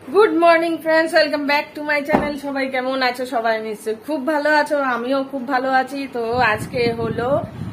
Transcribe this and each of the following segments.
Good morning friends, welcome back to my channel. সবাই কেমন আছো? সবাই নিশ্চয়ই খুব ভালো আছো, আমিও খুব ভালো আছি। তো আজকে হলো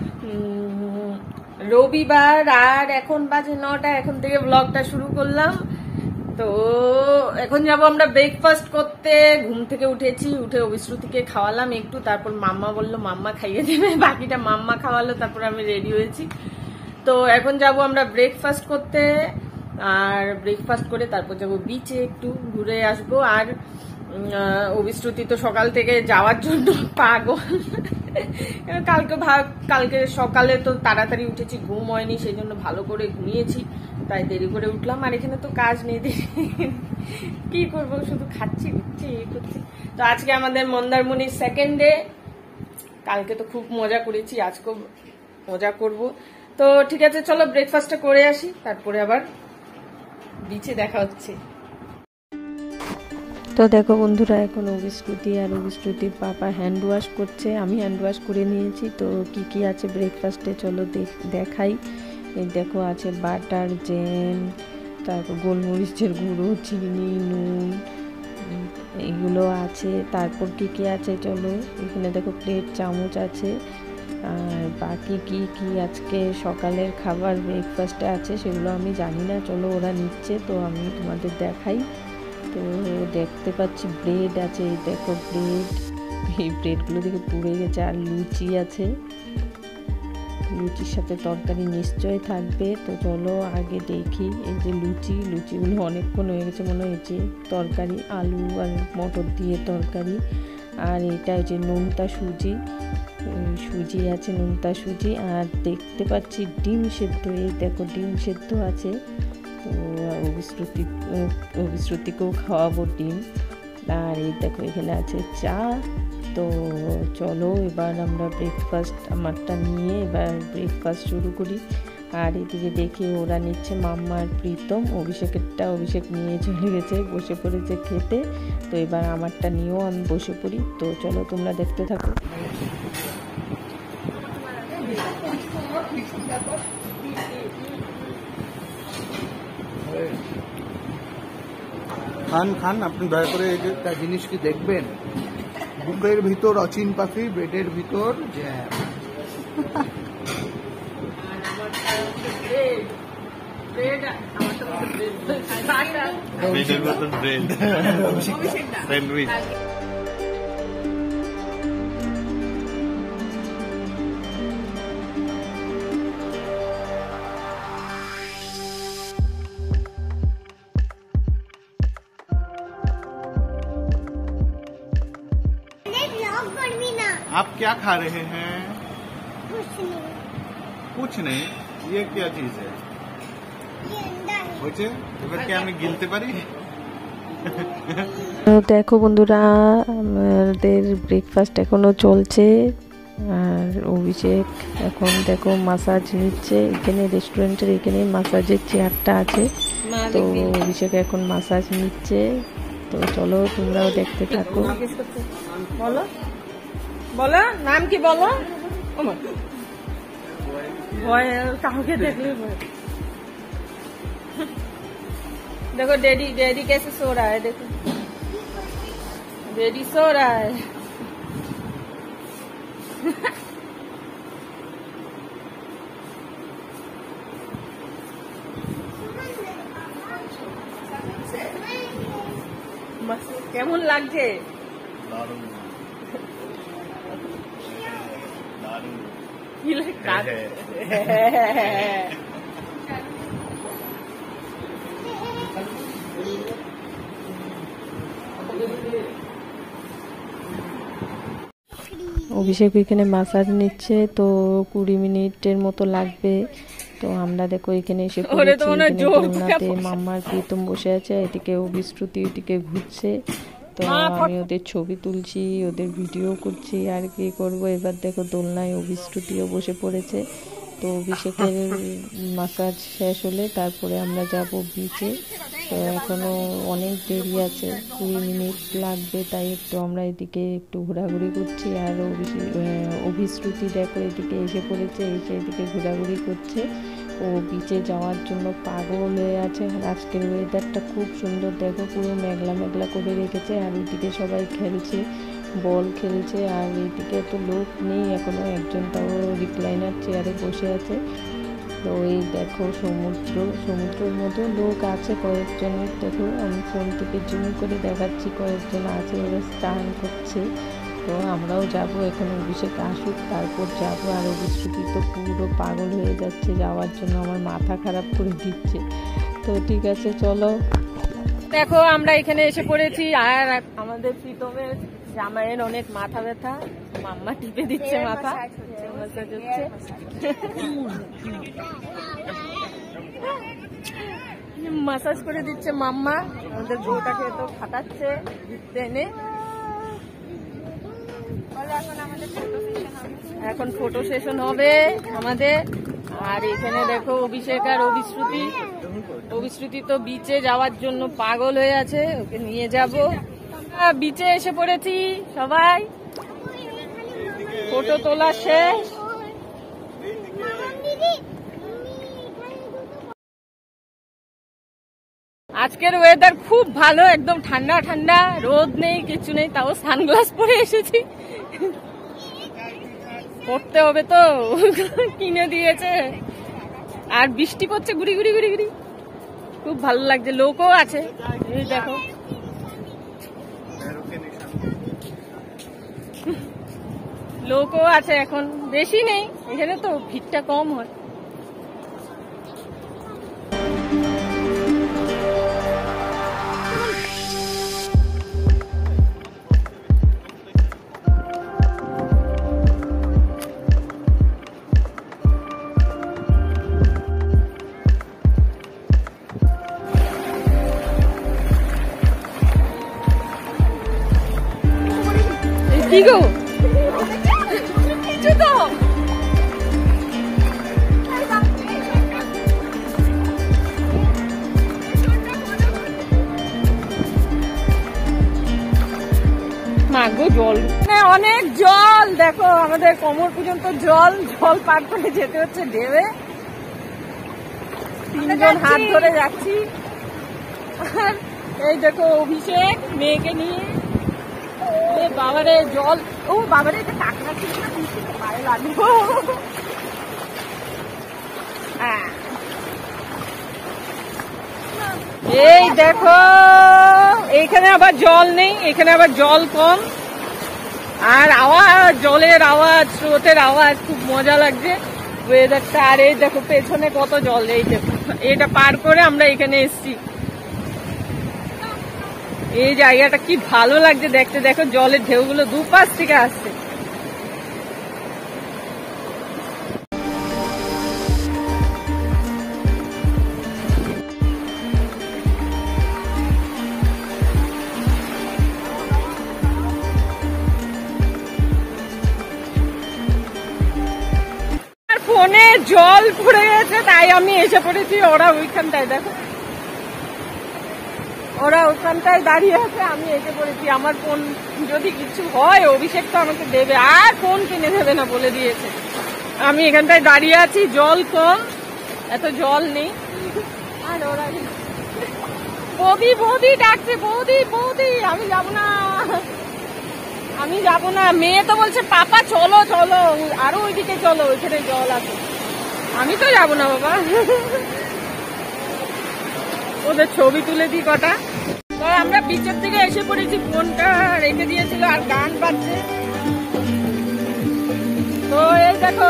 রবিবার আর এখন বাজে 9টা। এখন থেকে ব্লগটা শুরু করলাম। তো এখন যাবো আমরা ব্রেকফাস্ট করতে। ঘুম থেকে উঠেছি, উঠে অবিশ্রুতিকে খাওয়ালাম একটু, তারপর মাম্মা বললো মাম্মা খাইয়ে দেবে, বাকিটা মাম্মা খাওয়ালো, তারপর আমি রেডি হয়েছি। তো এখন যাব আমরা ব্রেকফাস্ট করতে, আর ব্রেকফাস্ট করে তারপর যাব বিচে, একটু ঘুরে আসবো। আর অবিশ্রুতি তো সকাল থেকে যাওয়ার জন্য পাগল। কালকে সকালে তো তাড়াতাড়ি উঠেছি, ঘুম হয়নি, সেই জন্য ভালো করে ঘুমিয়েছি, তাই দেরি করে উঠলাম। আর এখানে তো কাজ নেই, কি করবো, শুধু খাচ্ছি ঘুরছি এই করছি। তো আজকে আমাদের মন্দারমণির সেকেন্ড ডে। কালকে তো খুব মজা করেছি, আজকেও মজা করব। তো ঠিক আছে, চলো ব্রেকফাস্টটা করে আসি, তারপরে আবার বিচে দেখা হচ্ছে। তো দেখো বন্ধুরা, এখন অবিশ্রুতি আর অবিশ্রুতির পাপা হ্যান্ড ওয়াশ করছে, আমি হ্যান্ড ওয়াশ করে নিয়েছি। তো কি কি আছে ব্রেকফাস্টে চলো দেখাই। এই দেখো আছে বাটার, জ্যাম, তারপর গোলমরিচের গুঁড়ো, চিনি, নুন, এগুলো আছে। তারপর কি কি আছে চলো, এখানে দেখো প্লেট, চামচ আছে। আর বাকি কি কি আজকে সকালের খাবার ব্রেকফাস্টে আছে সেগুলো আমি জানি না, চলো ওরা নিচ্ছে তো আমি তোমাদের দেখাই। তো দেখতে পাচ্ছি ব্রেড আছে, দেখো ব্রেড, এই ব্রেডগুলো দেখে পুড়ে গেছে। আর লুচি আছে, লুচির সাথে তরকারি নিশ্চয় থাকবে। তো চলো আগে দেখি। এই যে লুচিগুলো অনেকক্ষণ হয়ে গেছে, মনে হয়েছে তরকারি, আলু আর মটর দিয়ে তরকারি। আর এটা যে নোনতা সুজি আছে, নোনতা সুজি। আর দেখতে পাচ্ছি ডিম সেদ্ধ, এই দেখো ডিম সেদ্ধ আছে। তো অবিশ্রুতিকেও খাওয়াবো ডিম। আর এই দেখো এখানে আছে চা। তো চলো এবার আমরা আমারটা নিয়ে এবার ব্রেকফাস্ট শুরু করি। আর এদিকে দেখি ওরা নিচ্ছে, মাম্মা আর প্রীতম। অভিষেক নিয়ে চলে গেছে, বসে পড়েছে খেতে। তো এবার আমারটা নিয়েও আমি বসে পড়ি। তো চলো তোমরা দেখতে থাকো। খান আপনি দয়া করে একটা জিনিস কি দেখবেন, বুকের ভিতর অচিন পাখি, বেডের ভিতর জ্যাম। आप क्या खा रहे हैं? कुछ नहीं। ये क्या चीज है? क्या আমি গিলতে পারি? দেখো বন্ধুরা, আমাদের ব্রেকফাস্ট এখনো চলছে। আর অভিষেক এখন দেখো মাসাজ নিচ্ছে, এখানে রেস্টুরেন্টের এখানে মাসাজের চেয়ারটা আছে। তো অভিষেক এখন মাসাজ নিচ্ছে। তো চলো তোমরাও দেখতে থাকো। বলো বলো, নাম কি বলো? ভয় কাউকে দেখলে ভয়। देखो डैडी कैसे सो रहा है, देखो डैडी सो रहा है। কেমন লাগছে? কি লাগছে? অভিষেক এখানে মাসাজ নিচ্ছে, তো 20 মিনিটের মতো লাগবে। তো আমরা দেখো এখানে এসে পড়েছি, মাম্মার প্রীতম বসে আছে, এদিকে অবিশ্রুতি এদিকে ঘুরছে। তো আমি ওদের ছবি তুলছি, ওদের ভিডিও করছি, আর কি করবো। এবার দেখো দোলনায় অবিশ্রুতিও বসে পড়েছে। তো অভিষেকের মাসাজ শেষ হলে তারপরে আমরা যাব বিচে। তো এখনও অনেক দেরি আছে, 20 মিনিট লাগবে, তাই একটু আমরা এদিকে একটু ঘোরাঘুরি করছি। আর অভিশ্রুতি দেখো এদিকে এসে পড়েছে, এসে এদিকে ঘোরাঘুরি করছে। ও বিচে যাওয়ার জন্য পাগল হয়ে আছে। আর আজকের ওয়েদারটা খুব সুন্দর, দেখো পুরো মেঘলা মেঘলা করে রেখেছে। আর ওইদিকে সবাই খেলছে, বল খেলছে। আর এইদিকে তো লোক নেই এখনো, একজন তাও রিক্লাইনার চেয়ারে বসে আছে। তো এই দেখো সমুদ্রের মধ্যে লোক আছে কয়েকজন, দেখো আমি ফোন থেকে জুম করে দেখাচ্ছি, কয়েকজন আছে, ওরা স্নান করছে। তো আমরাও যাবো, এখন অভিষেক আসুক তারপর যাবো। আর অভিশ্রুতি তো পুরো পাগল হয়ে যাচ্ছে যাওয়ার জন্য, আমার মাথা খারাপ করে দিচ্ছে। তো ঠিক আছে চলো। দেখো আমরা এখানে এসে পড়েছি, আর আমাদের প্রীতমের জামাইয়ের অনেক মাথা ব্যথা, মাম্মা টিপে দিচ্ছে মাথা, মাসাজ হচ্ছে। মাসাজ করে দিচ্ছে মাম্মা, আমাদের বউটাকে তো খাটাচ্ছে টেনে। এখন ফটো সেশন হবে আমাদের। আর এখানে দেখো অভিষেক আর অভিশ্রুতি তো বিচে যাওয়ার জন্য পাগল হয়ে আছে, ওকে নিয়ে যাব। বিচে এসে পড়েছি সবাই, ফটো তোলা শেষ। আজকের ওয়েদার খুব ভালো, একদম ঠান্ডা ঠান্ডা, রোদ নেই কিছু নেই, তাও সানগ্লাস পরে এসেছি। পড়তে হবে তো, কিনে দিয়েছে। আর বৃষ্টি পড়ছে গুড়ি গুড়ি গুড়ি গুড়ি, খুব ভালো লাগছে। লোকও আছে, এই দেখো লোকও আছে, এখন বেশি নেই এখানে, তো ভিড়টা কম হয়। কি গো কিছু তো মাগো জল, অনেক জল, দেখো আমাদের কোমর পর্যন্ত জল পার করে যেতে হচ্ছে ঢেবে। তিনজন হাত ধরে যাচ্ছি। আর এই দেখো অভিষেক মেয়েকে নিয়ে, বাবারে জল, ও বাবারে কাঁকড়া পায়ে লাগবো। এই দেখো এইখানে আবার জল নেই, এখানে আবার জল কম। আর আওয়াজ, জলের আওয়াজ, স্রোতের আওয়াজ, খুব মজা লাগছে ওয়েদারটা। আর এই দেখো পেছনে কত জল, এই দেখো এটা পার করে আমরা এখানে এসছি। এই জায়গাটা কি ভালো লাগছে দেখতে, দেখো জলের ঢেউগুলো দুপাশ থেকে আসছে। ফোনে জল পড়ে গেছে, তাই আমি এসে পড়েছি। ওরা ওইখানটায় দেখো, ওরা ওখানটায় দাঁড়িয়ে আছে, আমি এসে পড়েছি। আমার ফোন যদি কিছু হয় অভিষেক তো আমাকে দেবে, আর ফোন কিনে দেবে না বলে দিয়েছে। আমি এখানটায় দাঁড়িয়ে আছি, জল কম, এত জল নেই। আর ওরা বৌদি বৌদি ডাকছে, বৌদি বৌদি, আমি যাবো না, আমি যাবো না। মেয়ে তো বলছে পাপা চলো চলো, আরো ওইদিকে চলো, ওইখানে জল আছে। আমি তো যাবো না বাবা, ওদের ছবি তুলে দিই কটা। তো আমরা বিচের থেকে এসে পড়েছি, ফোনটা রেখে দিয়েছিল, আর গান বাজছে। তো এই দেখো,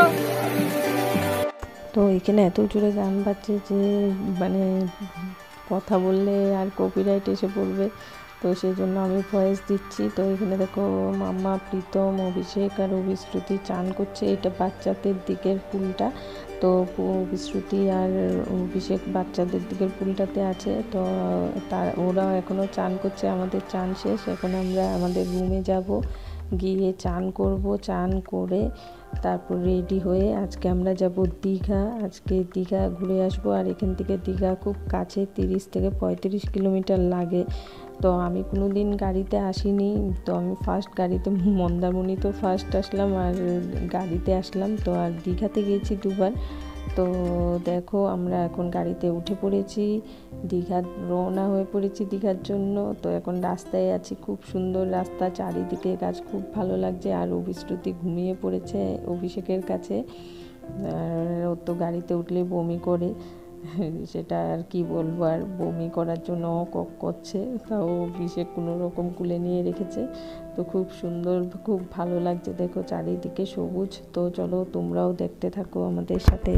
তো এখানে এত জোরে গান বাজছে যে মানে কথা বললে আর কপিরাইট এসে পড়বে, তো সেই জন্য আমি ভয়েস দিচ্ছি। তো এখানে দেখো মাম্মা, প্রীতম, অভিষেক আর অভিশ্রুতি চান করছে। এটা বাচ্চাদের দিকের পুলটা, তো অভিশ্রুতি আর অভিষেক বাচ্চাদের দিকের পুলটাতে আছে। তো ওরা এখনও চান করছে, আমাদের চান শেষ। এখন আমরা আমাদের রুমে যাব, গিয়ে চান করব, চান করে তারপর রেডি হয়ে আজকে আমরা যাব দীঘা। আজকে দীঘা ঘুরে আসবো। আর এখান থেকে দীঘা খুব কাছে, 30 থেকে 35 কিলোমিটার লাগে। তো আমি কোনো দিন গাড়িতে আসিনি, তো আমি ফার্স্ট গাড়িতে, মন্দারমণি তো ফার্স্ট আসলাম আর গাড়িতে আসলাম। তো আর দীঘাতে গেছি 2বার। তো দেখো আমরা এখন গাড়িতে উঠে পড়েছি, দীঘার রওনা হয়ে পড়েছি দীঘার জন্য। তো এখন রাস্তায় আছি, খুব সুন্দর রাস্তা, চারিদিকে গাছ, খুব ভালো লাগছে। আর অভিশ্রুতি ঘুমিয়ে পড়েছে অভিষেকের কাছে, আর ও তো গাড়িতে উঠলে বমি করে, সেটা আর কি বলবো, আর বমি করার জন্য কক করছে, তাও অভিষেক কোনো রকম কুলে নিয়ে রেখেছে। তো খুব সুন্দর, খুব ভালো লাগছে, দেখো চারিদিকে সবুজ। তো চলো তোমরাও দেখতে থাকো আমাদের সাথে।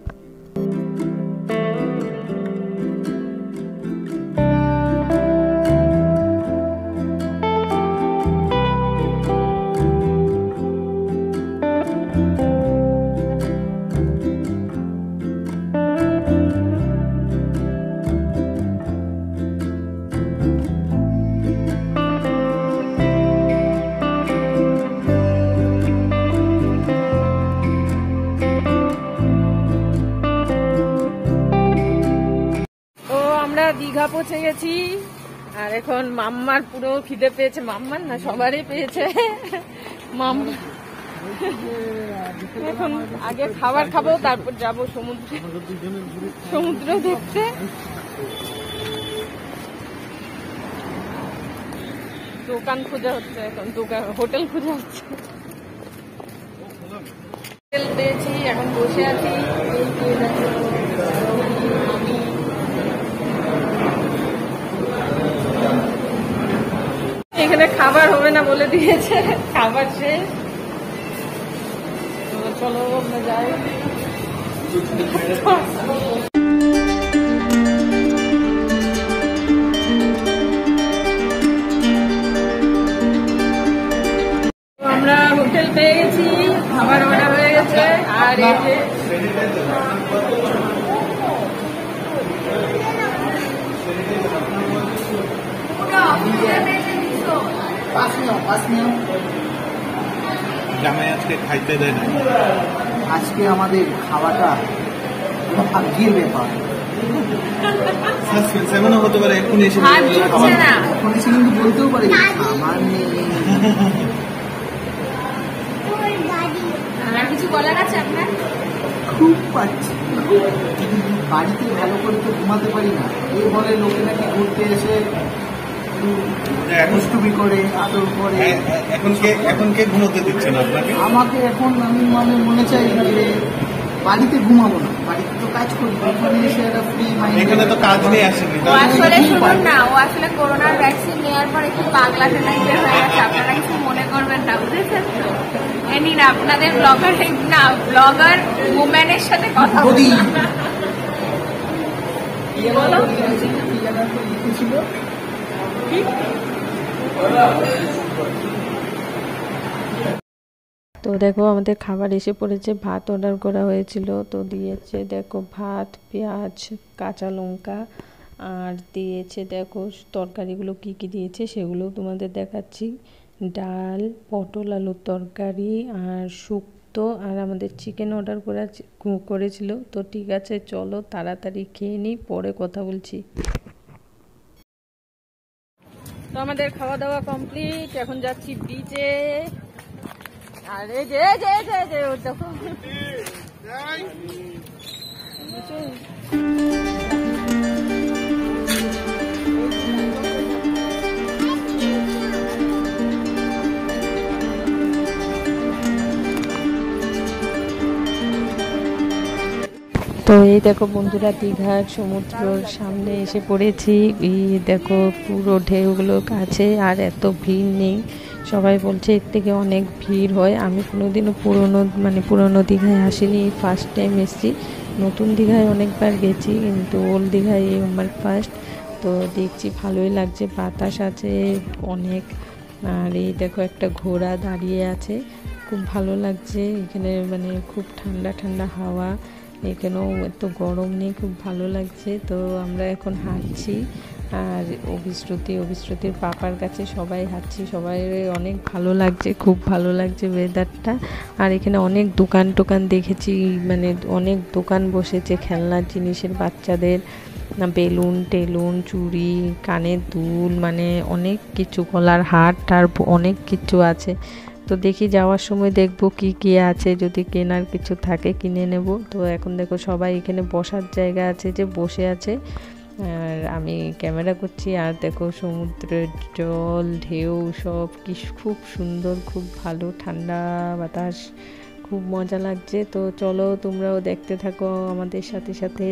দীঘা পৌঁছে গেছি, আর এখন মাম্মার পুরো খিদে পেয়েছে, মাম্মার না সবারই পেয়েছে। মাম্মা এখন আগে খাবার খাবো, তারপর যাব সমুদ্র দেখতে। দোকান খোঁজা হচ্ছে, এখন হোটেল খোঁজা হচ্ছে। হোটেল পেয়েছি, এখন বসে আছি। এখানে খাবার হবে না বলে দিয়েছে, খাবার শেষ। চলো আমরা যাই। আমরা হোটেল পেয়ে গেছি, খাবার অর্ডার হয়ে গেছে। আর এই যে জামাই আজকে খাইতে দেয় না, আজকে আমাদের খাওয়াটা ভাগ্যের ব্যাপার। এমনও হতে পারে এখন এসে এখন এসে কিন্তু বলতেও পারে আমার নেই। কিছু বলার আছে আপনার? খুব পাচ্ছি, বাড়িতে ভালো করে তো ঘুমাতে পারি না। এ বলে লোকে নাকি ঘুরতে এসে দুষ্টুমি করে, আদর করে। এখন কে ঘুমোতে দিচ্ছে না আপনাকে? আমাকে এখন আমি মনে চাই যে বাড়িতে ঘুমাবো না, বাড়িতে তো কাজ করি, ওখানে এসে একটা ফ্রি মাইন্ড। এখানে তো কাজ নিয়ে আসেনি। আসলে শুনুন না, ও আসলে করোনার ভ্যাকসিন নেওয়ার পর একটু পাগলা টাইপের হয়ে গেছে, আপনারা কিছু মনে করবেন না, বুঝেছেন তো? এনি না আপনাদের ব্লগার ওম্যানের সাথে কথা বলি। বলো তো দেখো আমাদের খাবার এসে পড়েছে, ভাত অর্ডার করা হয়েছিল, তো দিয়েছে দেখো ভাত, পেঁয়াজ, কাঁচা লঙ্কা, আর দিয়েছে দেখো তরকারিগুলো কি কি দিয়েছে সেগুলো তোমাদের দেখাচ্ছি। ডাল, পটল আলুর তরকারি, আর শুক্তো, আর আমাদের চিকেন অর্ডার করেছিল। তো ঠিক আছে চলো তাড়াতাড়ি খেয়ে নিই, পরে কথা বলছি। তো আমাদের খাওয়া দাওয়া কমপ্লিট, এখন যাচ্ছি বিচে। আর এই যে দেখো তো এই দেখো বন্ধুরা, দীঘার সমুদ্রের সামনে এসে পড়েছি। এই দেখো পুরো ঢেউগুলো কাছে, আর এত ভিড় নেই। সবাই বলছে এর থেকে অনেক ভিড় হয়। আমি কোনোদিনও পুরনো দীঘায় আসিনি, ফার্স্ট টাইম এসেছি। নতুন দীঘায় অনেকবার গেছি, কিন্তু ওল্ড দীঘায় এই আমার ফার্স্ট। তো দেখছি ভালোই লাগছে, বাতাস আছে অনেক। আর এই দেখো একটা ঘোড়া দাঁড়িয়ে আছে, খুব ভালো লাগছে। এখানে খুব ঠান্ডা ঠান্ডা হাওয়া, এখানেও এত গরম নেই, খুব ভালো লাগছে। তো আমরা এখন হাঁটছি, আর অভিশ্রুতির পাপার কাছে সবাই হাঁটছি, সবাই অনেক ভালো লাগছে, খুব ভালো লাগছে ওয়েদারটা। আর এখানে অনেক দোকান দেখেছি, অনেক দোকান বসেছে খেলনার জিনিসের, বাচ্চাদের বেলুন টেলুন, চুড়ি, কানের দুল, অনেক কিছু, গলার হার টার অনেক কিছু আছে। তো দেখি যাওয়ার সময় দেখবো কি কি আছে, যদি কেনার কিছু থাকে কিনে নেব। তো এখন দেখো সবাই এখানে বসার জায়গা আছে, যে বসে আছে, আর আমি ক্যামেরা করছি। আর দেখো সমুদ্রের জল, ঢেউ সব কি খুব সুন্দর, খুব ভালো ঠান্ডা বাতাস, খুব মজা লাগছে। তো চলো তোমরাও দেখতে থাকো আমাদের সাথে সাথে।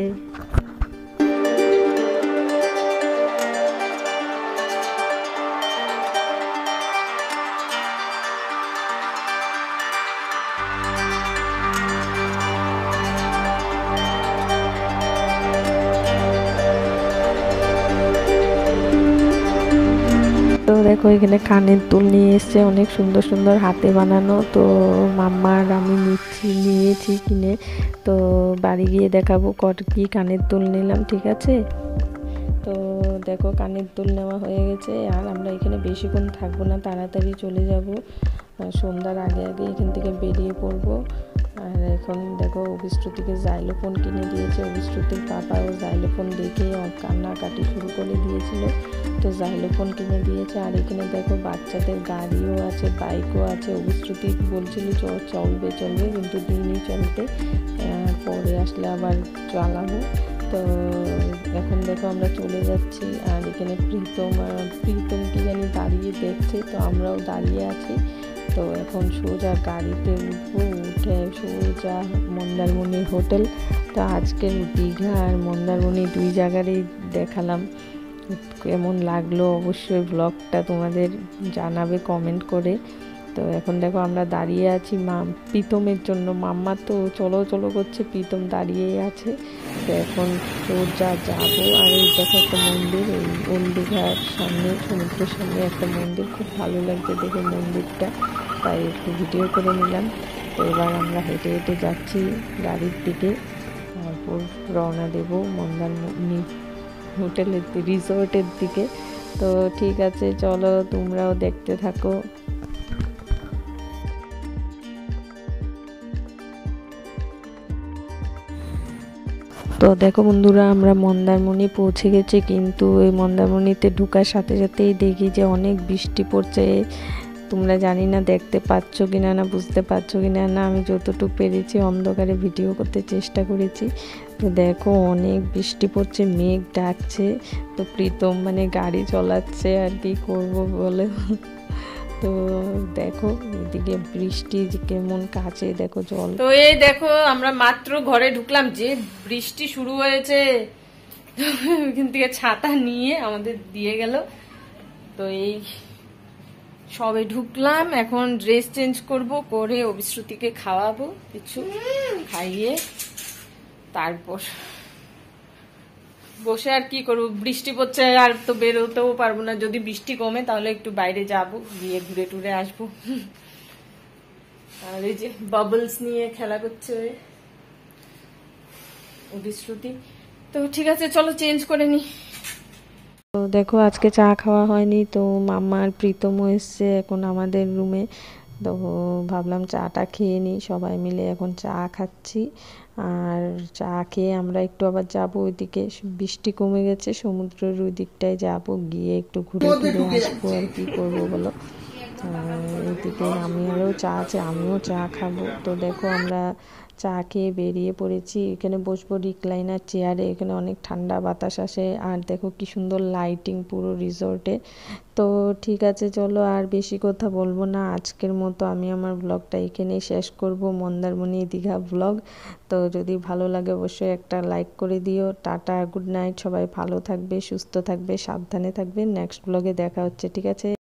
তো দেখো এখানে কানের দুল নিয়ে এসছে, অনেক সুন্দর সুন্দর হাতে বানানো। তো মাম্মার আমি নিয়েছি কিনে, তো বাড়ি গিয়ে দেখাবো কি কানের দুল নিলাম, ঠিক আছে। তো দেখো কানের দুল নেওয়া হয়ে গেছে, আর আমরা এখানে বেশিক্ষণ থাকবো না, তাড়াতাড়ি চলে যাব, সন্ধ্যার আগে আগে এখান থেকে বেরিয়ে পড়বো। আর এখন দেখো অভিশ্রুতিকে জাইলোফোন কিনে দিয়েছে, অভিশ্রুতির পাপাও জাইলোফোন দেখে কান্নাকাটি শুরু করে দিয়েছিল, তো জাইলোফোন কিনে দিয়েছে। আর এখানে দেখো বাচ্চাদের গাড়িও আছে, বাইকও আছে। অভিশ্রুতি বলছিল চলবে কিন্তু দিনই চলতে, পরে আসলে আবার চালাবো। তো এখন দেখো আমরা চলে যাচ্ছি, আর এখানে প্রীতম কি জানি দাঁড়িয়ে দেখছে, তো আমরাও দাঁড়িয়ে আছি। তো এখন সোজা গাড়িতে উঠবো, উঠে সোজা মন্দারমণির হোটেল। তো আজকের দীঘা আর মন্দারমণি দুই জায়গারই দেখালাম, কেমন লাগলো অবশ্যই ব্লগটা তোমাদের জানাবে কমেন্ট করে। তো এখন দেখো আমরা দাঁড়িয়ে আছি প্রীতমের জন্য, মাম্মা তো চলো চলো করছে, প্রীতম দাঁড়িয়েই আছে। তো এখন সোজা যাবো। আর এই দেখো একটা মন্দির, এই ওল্ড দীঘার সামনে, সমুদ্রের সামনে একটা মন্দির, খুব ভালো লাগছে দেখে মন্দিরটা, তাই একটু ভিডিও করে নিলাম। তো এবার আমরা হেঁটে হেঁটে যাচ্ছি গাড়ির দিকে, তারপর রওনা দেবো মন্দারমণি হোটেলের রিসোর্টের দিকে। তো ঠিক আছে, চলো তোমরাও দেখতে থাকো। তো দেখো বন্ধুরা, আমরা মন্দারমণি পৌঁছে গেছি, কিন্তু এই মন্দারমণিতে ঢোকার সাথে সাথেই দেখি যে অনেক বৃষ্টি পড়ছে। তোমরা জানি না দেখতে পাচ্ছ কিনা না বুঝতে পারছো কিনা না, আমি যতটুকু পেরেছি অন্ধকারে ভিডিও করতে চেষ্টা করেছি। তো দেখো অনেক বৃষ্টি পড়ছে, মেঘ ডাকছে। তো প্রীতম মানে গাড়ি চালাচ্ছে আর কি করব বলে। তো দেখো এদিকে বৃষ্টি কেমন কাছে, দেখো জল। তো এই দেখো আমরা মাত্র ঘরে ঢুকলাম, যে বৃষ্টি শুরু হয়েছে, ওইখান থেকে ছাতা নিয়ে আমাদের দিয়ে গেল। তো এই সবে ঢুকলাম, এখন ড্রেস চেঞ্জ করব, করে অভিশ্রুতিকে খাওয়াবো, কিছু খাইয়ে তারপর বসে আর কি করবো। বৃষ্টি পড়ছে, আর তো বেরোতেও পারবো না। যদি বৃষ্টি কমে তাহলে একটু বাইরে যাব, গিয়ে ঘুরে টুরে আসবো। আর এই যে বাবলস নিয়ে খেলা করছে অভিশ্রুতি। তো ঠিক আছে, চলো চেঞ্জ করে নি। তো দেখো আজকে চা খাওয়া হয়নি, তো মাম্মা আর প্রীতমও এসছে এখন আমাদের রুমে। তো ভাবলাম চাটা খেয়ে নিই, সবাই মিলে এখন চা খাচ্ছি। আর চা খেয়ে আমরা একটু আবার যাবো ওইদিকে, বৃষ্টি কমে গেছে, সমুদ্রের ওই দিকটায় যাবো, গিয়ে একটু ঘুরে ঘুরে আসবো। আর কি করবো বলো, এইদিকে আমিও চা আছে, আমিও চা খাবো। তো দেখো আমরা চা খেয়ে বেরিয়ে পড়েছি, এখানে বসবো রিক্লাইনার চেয়ারে, এখানে অনেক ঠান্ডা বাতাস আসে। আর দেখো কি সুন্দর লাইটিং পুরো রিসোর্টে। তো ঠিক আছে চলো, আর বেশি কথা বলবো না, আজকের মতো আমি আমার ব্লগটা এখানেই শেষ করব, মন্দারমণি দীঘা ব্লগ। তো যদি ভালো লাগে অবশ্যই একটা লাইক করে দিও। টাটা, গুড নাইট, সবাই ভালো থাকবে, সুস্থ থাকবে, সাবধানে থাকবে। নেক্সট ব্লগে দেখা হচ্ছে, ঠিক আছে।